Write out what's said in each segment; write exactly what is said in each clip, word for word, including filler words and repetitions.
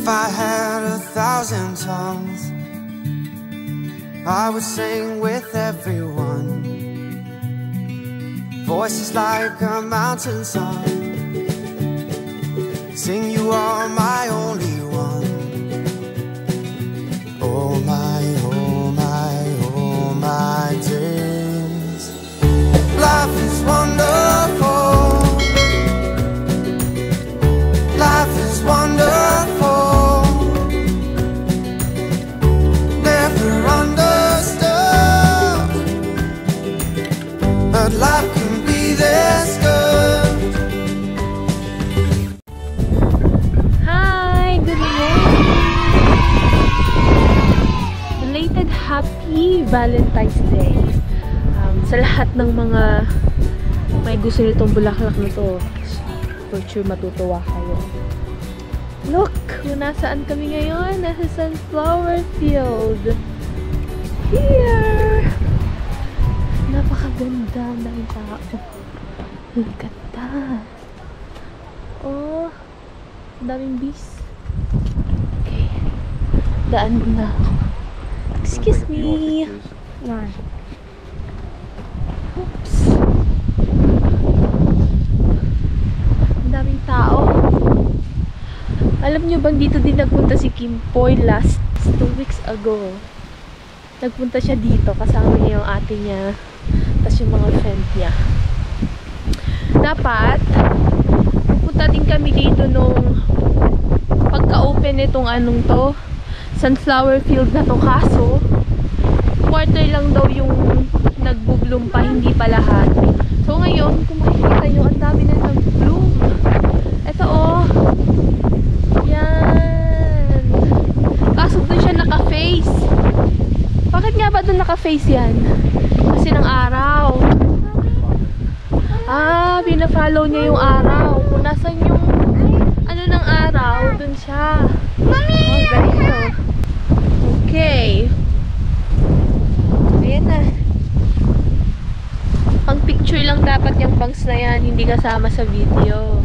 If I had a thousand tongues, I would sing with everyone. Voices like a mountain song, sing you are my only one. Oh my, oh my, oh my days. Life is wonderful. Life is wonderful. Never understood, but life can be this good. Hi, good morning. Belated happy Valentine's Day. Um, sa lahat ng mga may gusto nitong bulaklak na to, for sure matutuwa kayo. Look, kung nasaan kami ngayon, nasa sunflower field. Here! Napakaganda ng tao. Ang ganda. Oh, ang daming bees. Okay. Daan muna ako. Excuse me. Why? Oops. Ang daming tao. Alam nyo bang dito din nagpunta si Kim Poy last two weeks ago. Nagpunta siya dito kasama niya yung ate niya tapos yung mga friend niya. Dapat pupunta din kami dito nung pagka-open nitong anong to, sunflower field na to, kaso quarter lang daw yung nagbubloom pa, hindi pa lahat. So ngayon kung makikita nyo, ang dami na nag-bloom. Ito oh, yan. Kaso doon siya naka-face. Bakit nga ba doon naka-face yan? Kasi ng araw. Ah, pina-follow niya yung araw. Kung nasan yung ano ng araw, doon siya. Oh, ganito. Okay. Ayan na. Pang picture lang dapat yung bangs na yan, hindi kasama sa video.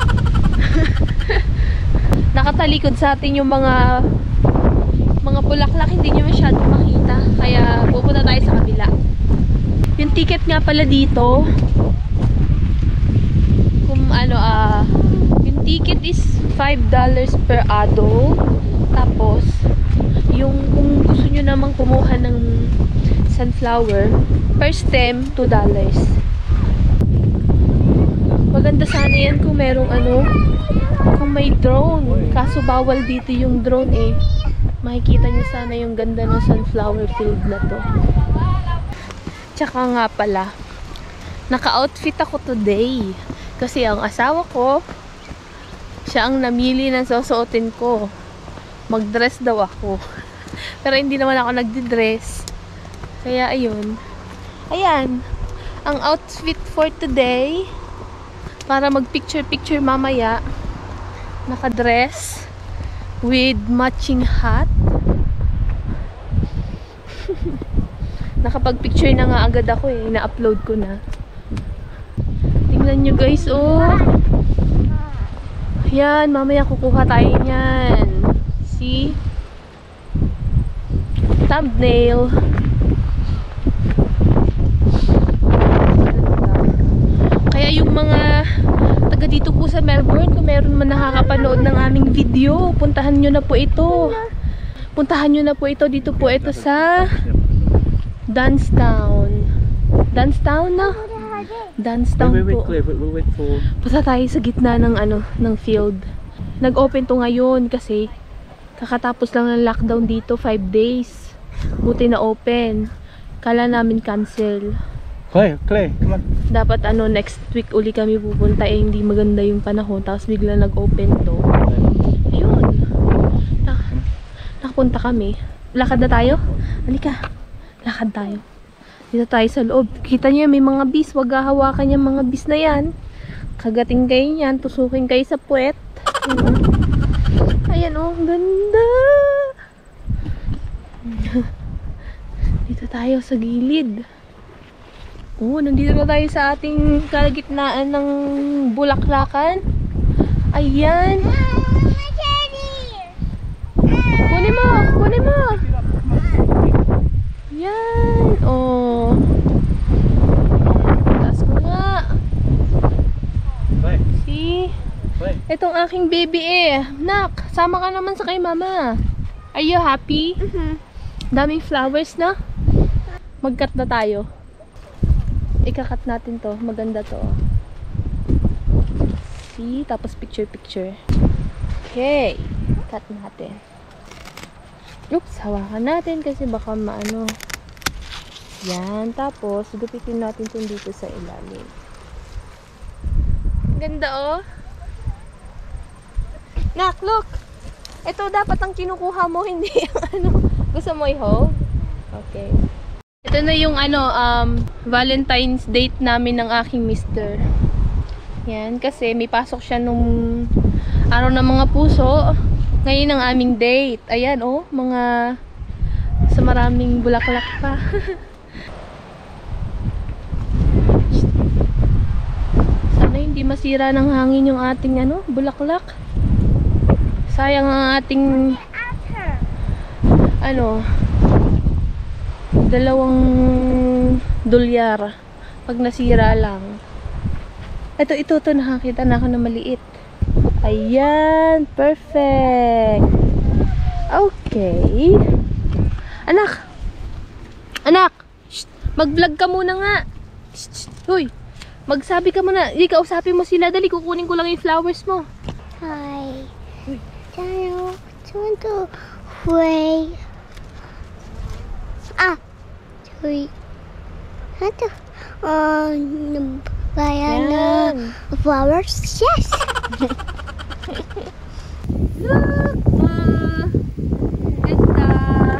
Nakatalikod sa atin yung mga mga bulaklak, hindi nyo masyadong makita, kaya pupunta tayo sa kabila. Yung ticket nga pala dito, kung ano ah, yung ticket is five dollars per adult. Tapos yung kung gusto nyo namang kumuha ng sunflower, per stem two dollars. Maganda sana yan kung merong ano, kung may drone, kaso bawal dito yung drone eh. Makikita nyo sana yung ganda ng sunflower field na to. Tsaka nga pala, naka-outfit ako today kasi ang asawa ko, siya ang namili ng susuotin ko. Mag-dress daw ako, pero hindi naman ako nagdi-dress, kaya ayun. Ayan ang outfit for today, para mag-picture-picture mamaya. Naka-dress with matching hat. Nakapag-picture na nga agad ako eh. Na-upload ko na. Tingnan nyo guys, oh. Yan, mamaya kukuha tayo niyan. See? Thumbnail. Kaya yung mga taga dito po sa Melbourne, kung meron man nakakapanood ng aming video, puntahan nyo na po ito. Puntahan nyo na po ito. Dito po ito sa Dunstown. Dunstown na? Dunstown wait, wait, po. wait, wait, wait for... Basta tayo sa gitna ng ano, ng field. Nag-open to ngayon kasi kakatapos lang ng lockdown dito, five days. Buti na open. Kala namin cancel. Clay, Clay, come on. Dapat ano, next week uli kami pupunta eh, hindi maganda yung panahon. Tapos bigla nag-open to. Ayun. Nak nakapunta kami. Lakad na tayo? Halika. Lakad tayo. Dito tayo sa loob. Kita nyo may mga bees. Huwag hahawakan yung mga bees na yan. Kagating kayo yan. Tusukin kayo sa puwet. Ayan oh, ganda. Dito tayo sa gilid. Oh, nandito na tayo sa ating kalagitnaan ng bulaklakan. Ayan. Kunin mo! Kunin mo! Yan! Oh. Taas ko nga. Bye. See? Bye. Itong aking baby eh. Nak, sama ka naman sa kay mama. Are you happy? Mm-hmm. Daming flowers na. Mag-cut na tayo. Ika-cut natin to. Maganda to. See? Tapos picture-picture. Okay. Cut natin. Oops, hawakan natin kasi baka maano. Yan. Tapos, gupitin natin itong dito sa ilalim. Ganda oh. Nak, look! Ito dapat ang kinukuha mo, hindi yung ano. Gusto mo i-hold? Okay. Ito na yung ano, um, Valentine's date namin ng aking mister. Yan, kasi may pasok siya nung araw ng mga puso. Ngayon ang aming date. Ayan, oh, mga sa maraming bulaklak pa. Sana hindi masira ng hangin yung ating ano, bulaklak. Sayang ang ating ano, dalawang dolyar pag nasira lang. Ito, ito, ito, nakakita na ako na maliit. Ayan, perfect. Okay. Anak! Anak! Mag-vlog ka muna nga. Hoy! Magsabi ka muna. Hindi, kausapin mo sila. Dali, kukunin ko lang yung flowers mo. Hi. Daniel, want to play? Ah, sorry. Want to um banana flowers? Yes. Look! Uh, ganda!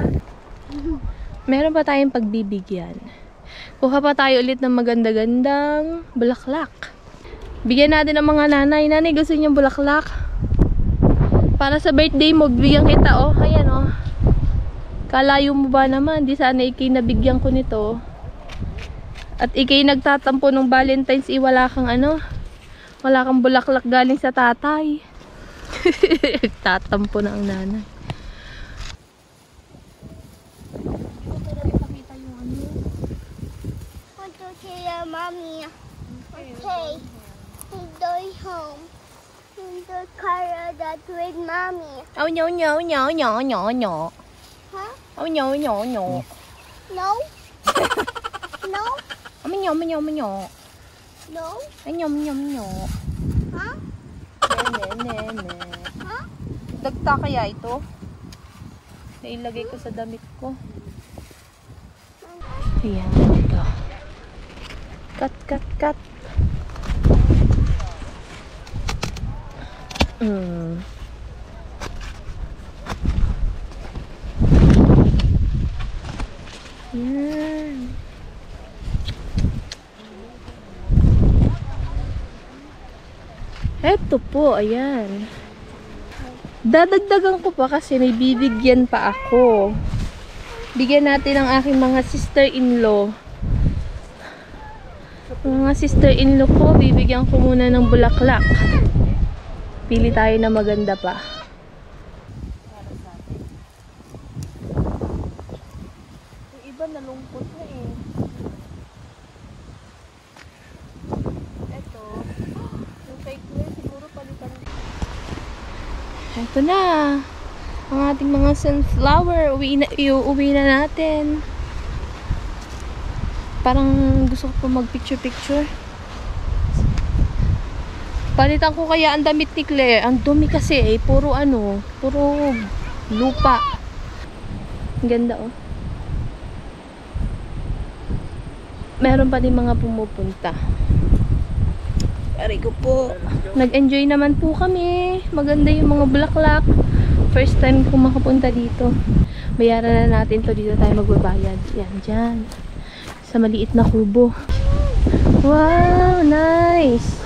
Meron pa tayong pagbibigyan. Kuha pa tayo ulit ng maganda-gandang bulaklak. Bigyan natin ng mga nanay. Nanay, gusto niyang bulaklak? Para sa birthday mo, bigyan kita, oh. Ayan, oh. Kalayo mo ba naman? Di sana ikay nabigyan ko nito. At ikay nagtatampo ng Valentine's, eh, wala kang ano, wala kang bulaklak galing sa tatay. Tatampo na ang nanay. Want to see your mommy? Okay. I'm going home. In the car that with mommy. Oh, no, no, no, no, no, no. Huh? Oh, no, no, no. No? No? Oh, no, no, no, no. No? Ay, no, no, no. Huh? Ne, ne, ne. Huh? Dagta kaya ito? Nailagay ko sa damit ko. Ayan, ito. Cut, cut, cut. Mm. Yan. Eto po, ayan. Dadagdagan ko pa kasi may bibigyan pa ako. Bigyan natin ang aking mga sister-in-law. Mga sister-in-law ko, bibigyan ko muna ng bulaklak. Pili tayo na maganda pa. Yung iba nalungkot na eh. Eto. Yung kay Claire siguro palitan. Eto na. Ang ating mga sunflower. Uwi na, iuwi na natin. Parang gusto ko pa mag-picture-picture. Palitan ko kaya ang damit ni Claire. Ang dumi kasi eh. Puro ano. Puro lupa. Ang ganda oh. Meron pa din mga pumupunta. Aray ko po. Nag-enjoy naman po kami. Maganda yung mga bulaklak. First time ko makapunta dito. Bayaran na natin to. Dito tayo magbabayad. Yan, dyan. Sa maliit na kubo. Wow, nice.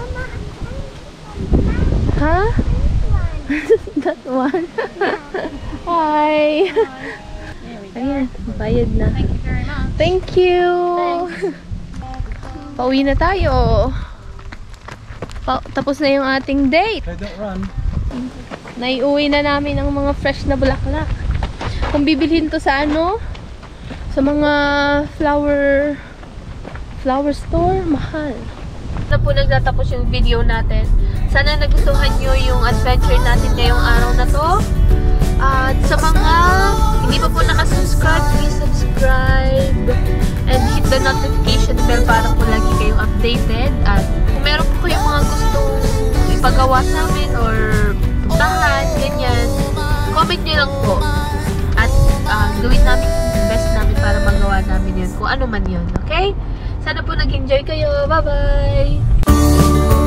Huh? That one? Hi. Ayan, bayad na. Thank you. Pauwi na tayo. Pa tapos na yung ating date. I don't run. Naiuwi na namin ang mga fresh na bulaklak. Kung bibilhin to sa ano, sa mga flower flower store, mahal. Na po nagtatapos yung video natin. Sana nagustuhan nyo yung adventure natin ngayong araw na to. At sa mga hindi pa po nakasubscribe, please subscribe and hit the notification bell para po lagi kayong updated. At kung meron po kayong mga gustong ipagawa sa amin or puntahan, ganyan, comment nyo lang po. At uh, gawin namin yung best namin para magawa namin yun, kung ano man yun, okay? Sana po nag-enjoy kayo. Bye-bye!